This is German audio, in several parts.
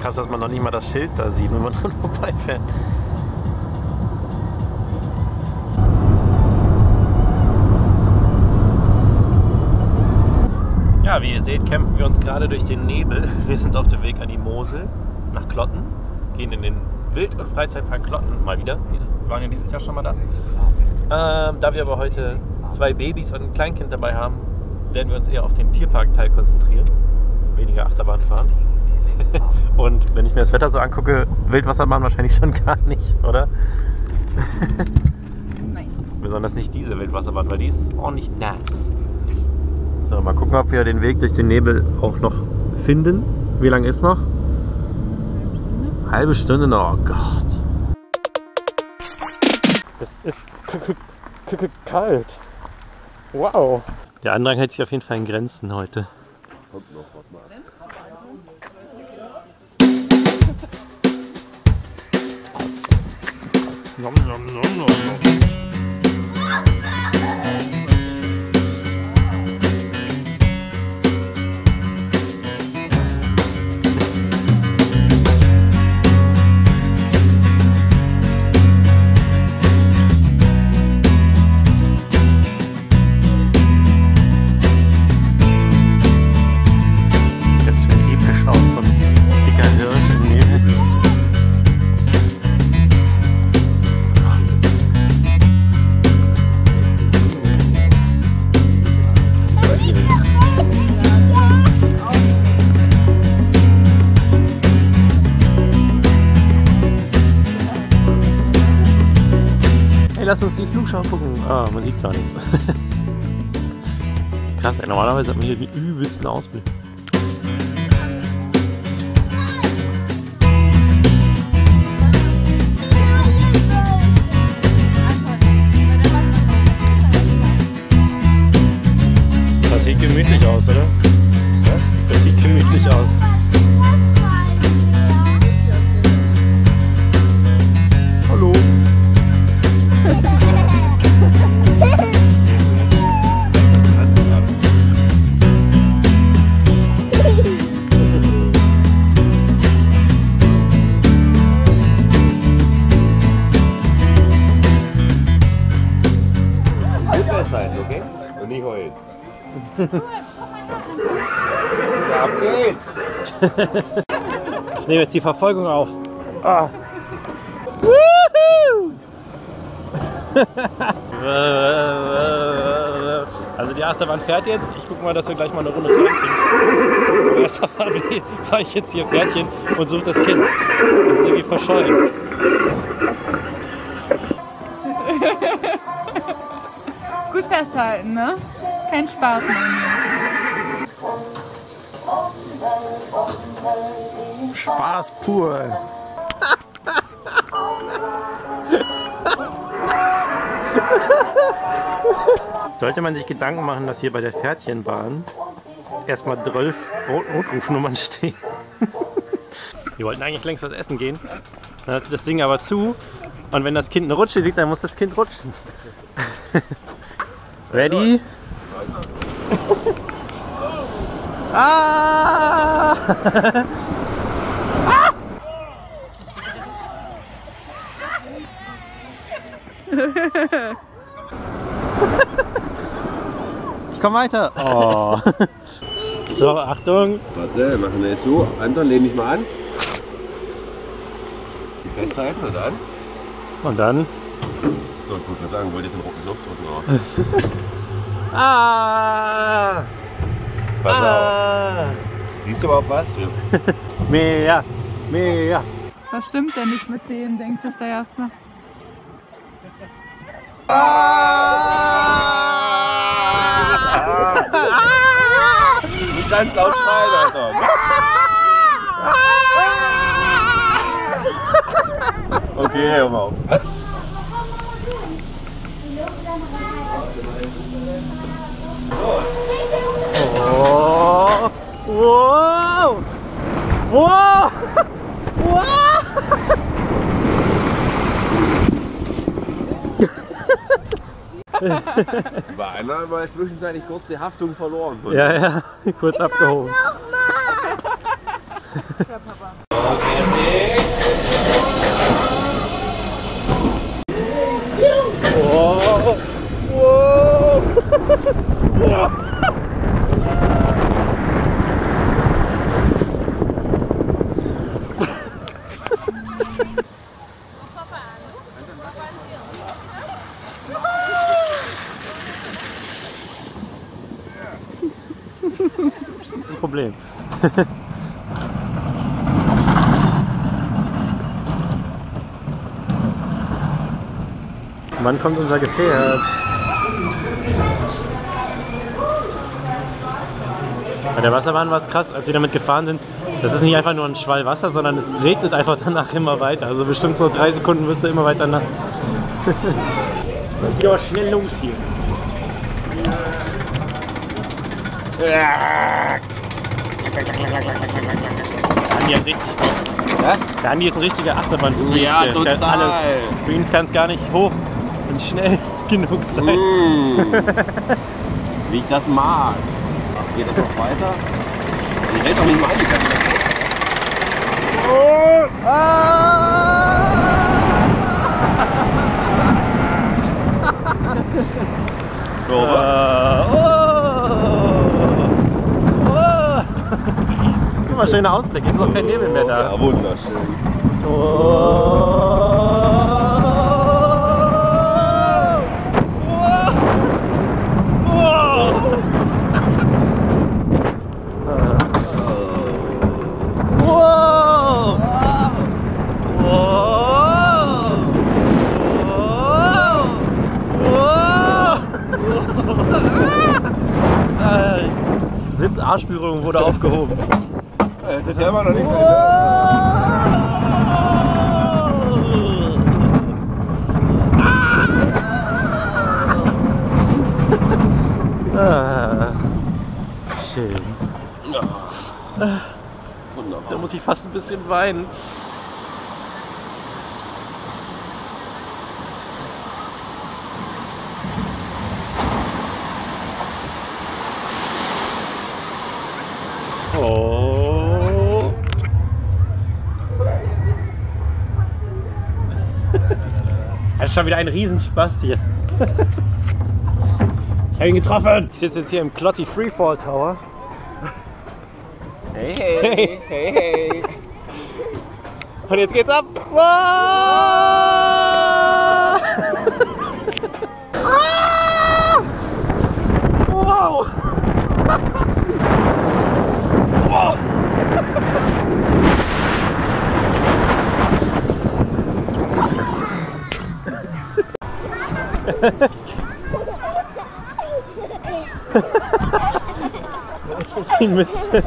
Krass, dass man noch nicht mal das Schild da sieht, wenn man dran vorbeifährt. Ja, wie ihr seht, kämpfen wir uns gerade durch den Nebel. Wir sind auf dem Weg an die Mosel nach Klotten, gehen in den Wild- und Freizeitpark Klotten mal wieder. Wir waren ja dieses Jahr schon mal da. Da wir aber heute 2 Babys und ein Kleinkind dabei haben, werden wir uns eher auf den Tierparkteil konzentrieren. Weniger Achterbahn fahren. Und wenn ich mir das Wetter so angucke, Wildwasserbahn wahrscheinlich schon gar nicht, oder? Nein. Besonders nicht diese Wildwasserbahn, weil die ist ordentlich nass. So, mal gucken, ob wir den Weg durch den Nebel auch noch finden. Wie lange ist noch? Halbe Stunde noch. Oh Gott. Es ist kalt. Wow. Der Andrang hält sich auf jeden Fall in Grenzen heute. Kommt noch, warte mal. Nom, nom, nom, nom, nom. Lass uns die Flugschau gucken. Ah, man sieht gar nichts. Krass, ey, normalerweise hat man hier den übelsten Ausblick. Das sieht gemütlich aus, oder? Ja? Das sieht gemütlich aus. Hallo. Sein, okay? Und nicht heulen. Ab geht's! Ich nehme jetzt die Verfolgung auf. Ah. Also die Achterbahn fährt jetzt. Ich gucke mal, dass wir gleich mal eine Runde reinkriegen. Aber erst fahre ich jetzt hier Pferdchen und suche das Kind. Das ist irgendwie verschollen. Gut festhalten, ne? Kein Spaß mehr. Spaß pur. Sollte man sich Gedanken machen, dass hier bei der Pferdchenbahn erstmal 12 Notrufnummern stehen. Wir wollten eigentlich längst was essen gehen. Dann hat das Ding aber zu. Und wenn das Kind eine Rutsche sieht, dann muss das Kind rutschen. Ready? Ah! Ich komm weiter. Oh. So, Achtung. Warte, machen wir jetzt so. Anton, lehn dich mal an. Festhalten und dann. Und dann. So, ich wollte mal sagen, wollte ich den Knopf drücken. Ah! Pass auf. Siehst du überhaupt was? Ja. Mehr, mehr. Was stimmt denn nicht mit denen, denkt sich der erstmal? Nicht ganz laut schreien, Alter. Okay, hör mal auf. Oh! Wow! Wow! Wow! Sie war einmal zwischenzeitlich kurz die Haftung verloren. Ja, kurz abgehoben. Ein Problem. Wann kommt unser Gefährt? Bei der Wasserbahn war es krass, als wir damit gefahren sind. Das ist nicht einfach nur ein Schwall Wasser, sondern es regnet einfach danach immer weiter. Also bestimmt so 3 Sekunden wirst du immer weiter nass. Das geht aber schnell los hier. Andi hat richtig Bock. Ja? Der Andi ist ein richtiger Achterbahn-Freak. Ja, Der total. ist alles. Für ihn kann es gar nicht hoch und schnell genug sein. Wie ich das mag. Geht das noch weiter? Die hält doch nicht mal an, die kann wieder Guck mal, schöner Ausblick, jetzt ist noch kein Nebel mehr da. Ja, wunderschön. Sitzarschberührung wurde aufgehoben. Das ist ja immer noch nicht Schön. wunderbar. Da muss ich fast ein bisschen weinen. Oh. Das ist schon wieder ein Riesenspaß hier. Ich habe ihn getroffen. Ich sitze jetzt hier im Clotti Freefall Tower. Hey, hey, hey, hey. Und jetzt geht's ab. Wow! Wow! Wow! Die Mütze.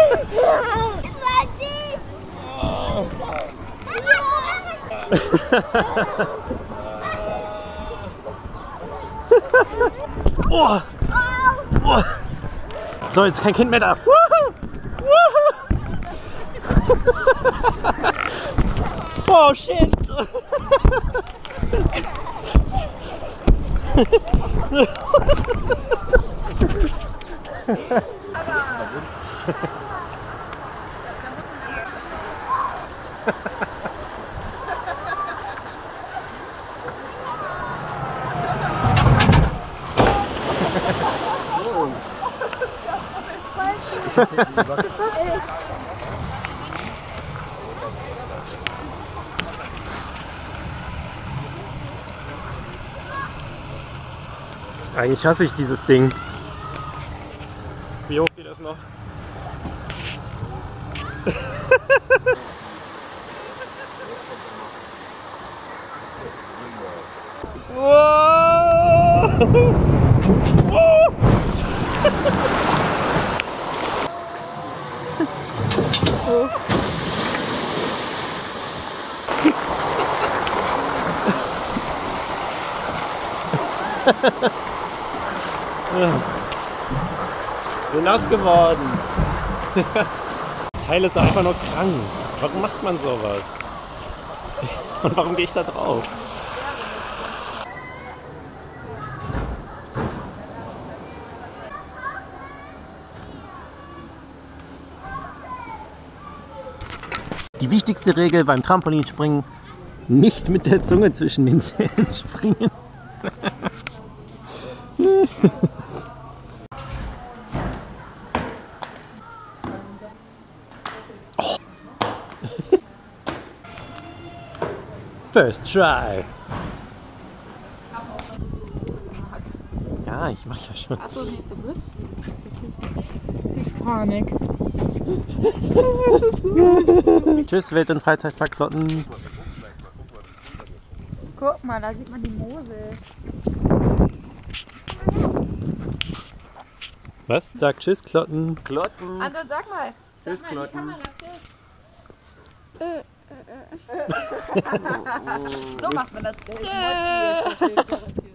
Oh. Oh. So, jetzt kein Kind mehr da. Oh shit. Eigentlich hasse ich dieses Ding. Wie hoch geht das noch? Bin nass geworden. Das Teil ist einfach nur krank. Warum macht man sowas? Und warum gehe ich da drauf? Die wichtigste Regel beim Trampolinspringen: nicht mit der Zunge zwischen den Zähnen springen. First try. Ja, ich mach ja schon. Achso, nicht so gut. Ich Panik. Tschüss, Welt- und Freizeitpark Klotten. Guck mal, da sieht man die Mosel. Was? Sag Tschüss, Klotten. Klotten. Anton, sag mal. Tschüss, Klotten. So macht man das. Tschüss.